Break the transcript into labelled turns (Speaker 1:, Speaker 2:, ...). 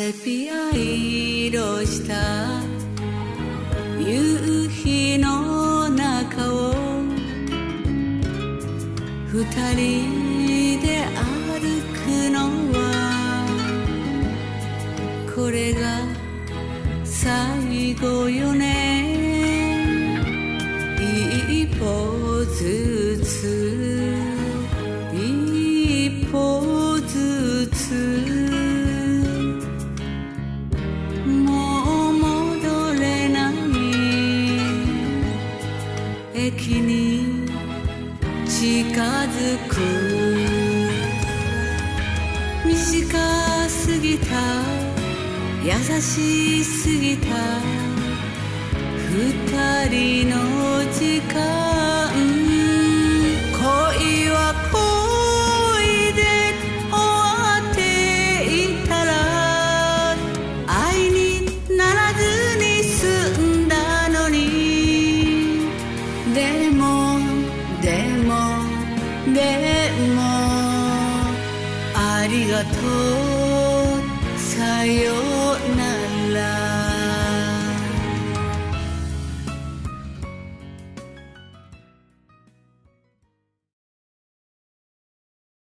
Speaker 1: セピア色した夕日の中を二人で歩くのはこれが最後よね。一歩ずつ一歩ずつもう戻れない駅に近づく。短すぎた優しすぎた二人の時間。恋は恋で終わっていたら愛にならずに済んだのに。でもありがとうさよなら。